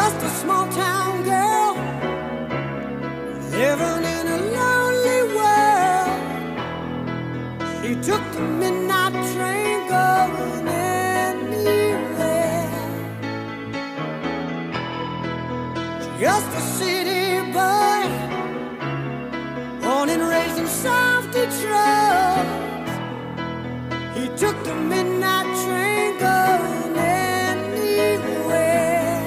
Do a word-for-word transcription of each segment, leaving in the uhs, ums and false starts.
just a small town girl living in a lonely world. She took the midnight train going anywhere. Just a city boy, born and raised in South Detroit. He took the midnight train going anywhere.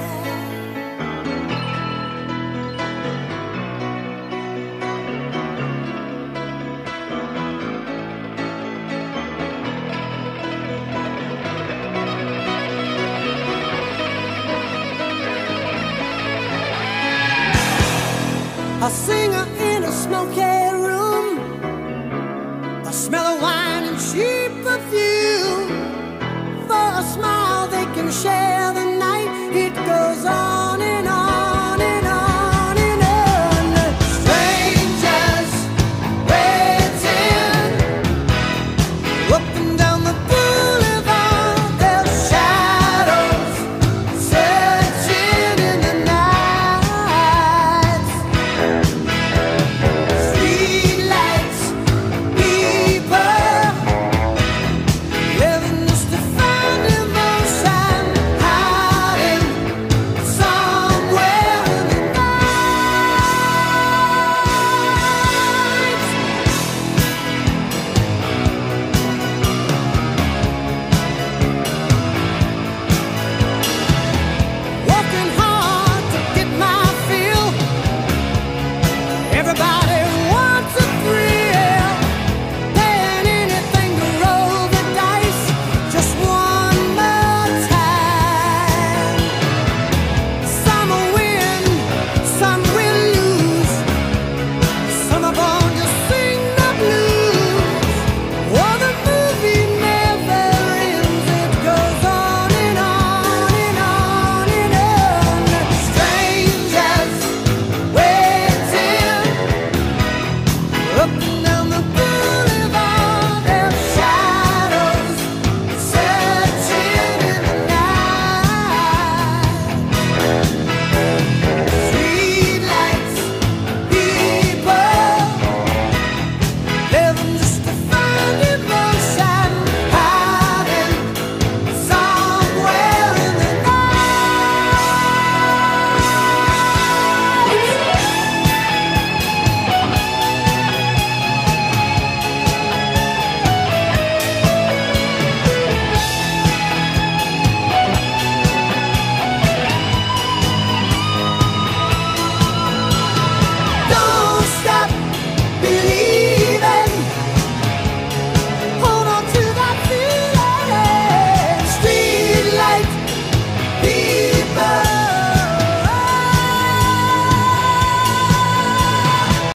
A singer in a smoky